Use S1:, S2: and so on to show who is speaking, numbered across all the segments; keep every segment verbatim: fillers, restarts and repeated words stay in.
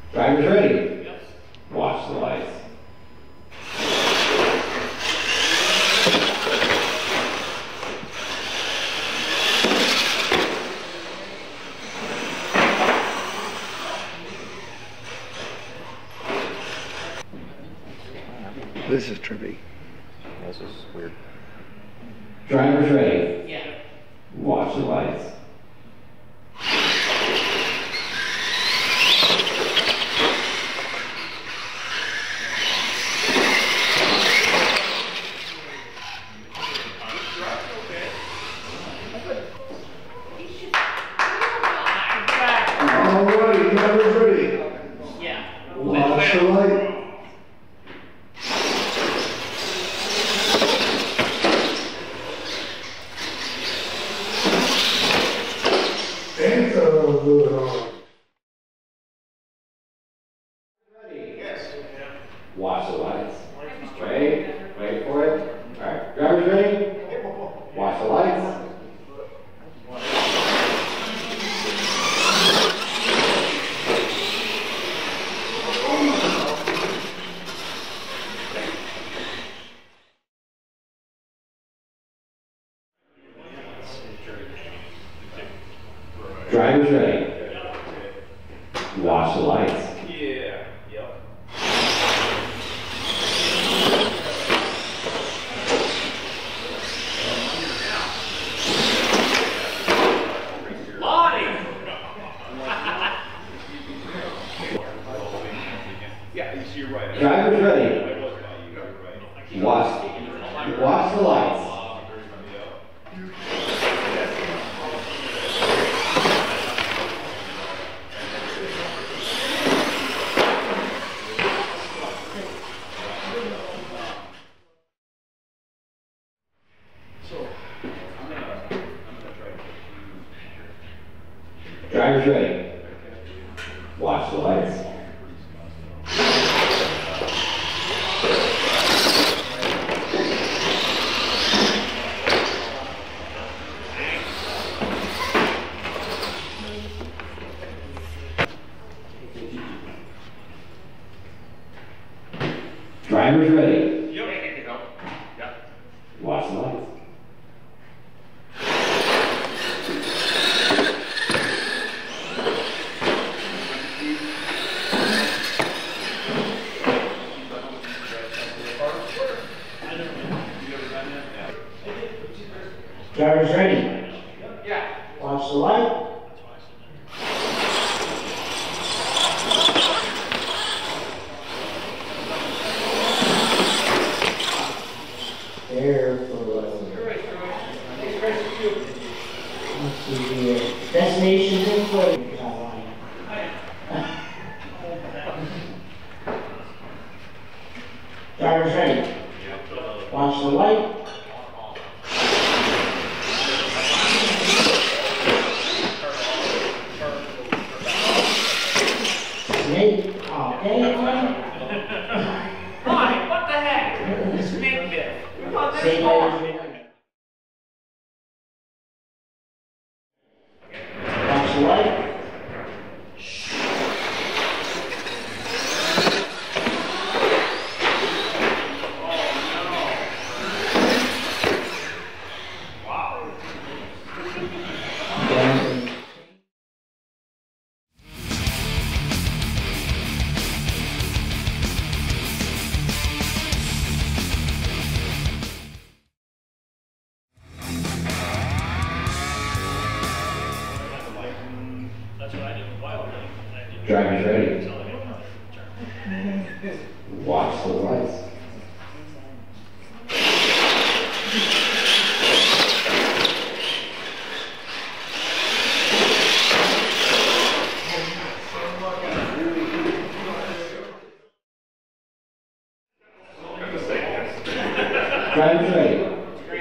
S1: Driver's ready. Yep. Watch the lights.
S2: This is trippy.
S3: This is weird.
S1: Driver's ready. Yeah. Watch the lights.
S2: All right, driver's ready.
S4: Yeah.
S2: Watch the light. And so moving on.
S1: Ready? Yes. Watch the lights. Wait. Wait for it. All right. Driver's ready. Watch the lights. Driver's ready. Watch the lights.
S3: Yeah. Yep.
S4: Lonnie!
S3: Yeah, you're right.
S1: Driver's ready.
S3: I was not you. You're right.
S1: Watch. Watch the lights. Driver's ready. Watch the lights. Driver's ready.
S4: Yep.
S1: Watch the lights.
S5: Driver's ready.
S4: Yeah.
S5: Watch the light. There for let's see here. Destinations in place. Driver's ready. Watch the light. Snake. Oh, dang.
S4: Lonnie, what the heck? Snake bit. We thought this
S5: Same
S4: was
S5: way as watch the light.
S1: Driver's ready. Watch the lights. Driver's ready.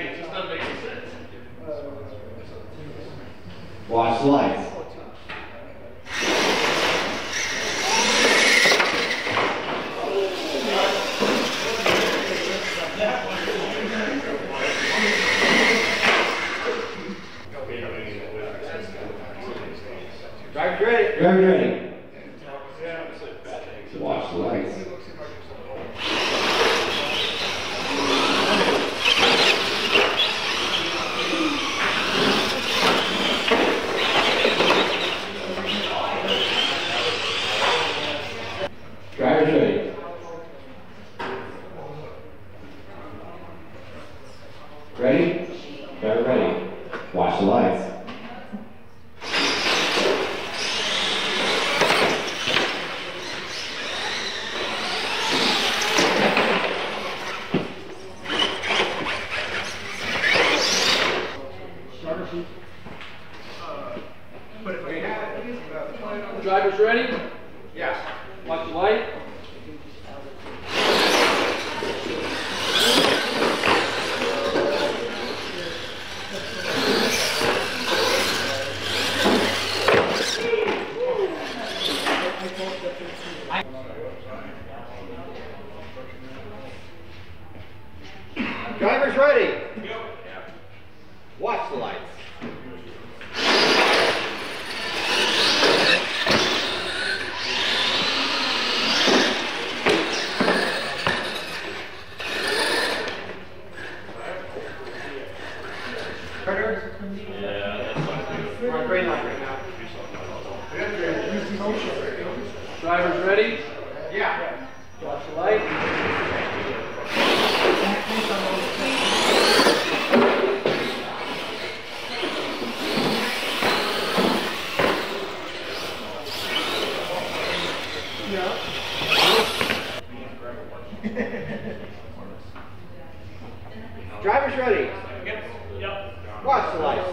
S1: Watch the lights. Driver's ready. Driver's ready.
S4: Drivers ready?
S3: Yes.
S4: Watch the light.
S1: Drivers ready? Watch the lights. Carter?
S3: Yeah, that's fine.
S1: We're on green light right now.
S4: Drivers ready?
S1: Yeah.
S4: Watch the light.
S1: Drivers ready?
S4: Yep.
S1: Watch the lights.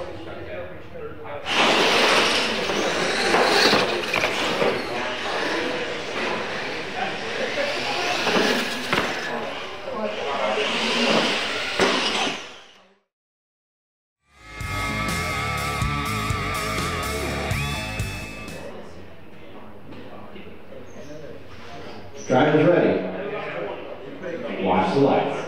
S1: Drivers ready? Watch the lights.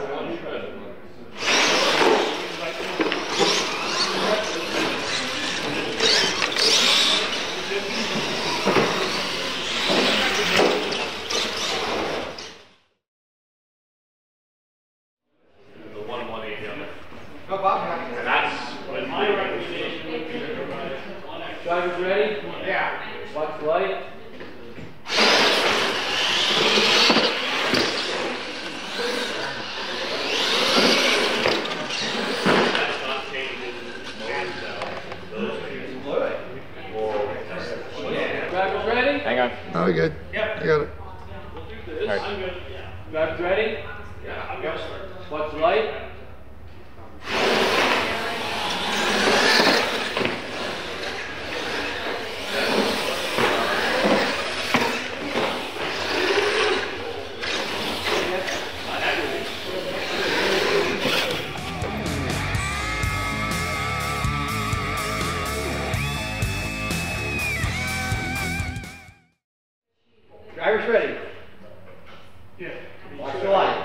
S1: Go, Bob.
S3: And that's what my recommendation.
S4: Drivers ready?
S1: Yeah.
S4: Watch the light.
S3: That's not changing modes, so those things.
S4: Drivers ready?
S3: Hang on.
S2: Oh, we good.
S4: Yep.
S2: I got it.
S3: All right.
S4: Drivers ready?
S3: Yeah, I'm gonna start.
S4: Watch the light.
S1: Drivers ready?
S4: Yeah.
S1: Watch the lights.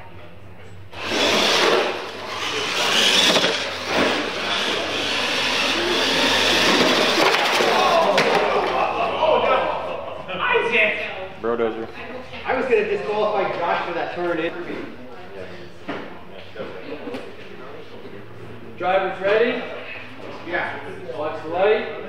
S3: Brodozer.
S1: I was going to disqualify Josh for that turn in.
S4: Drivers ready?
S1: Yeah.
S4: Watch the light.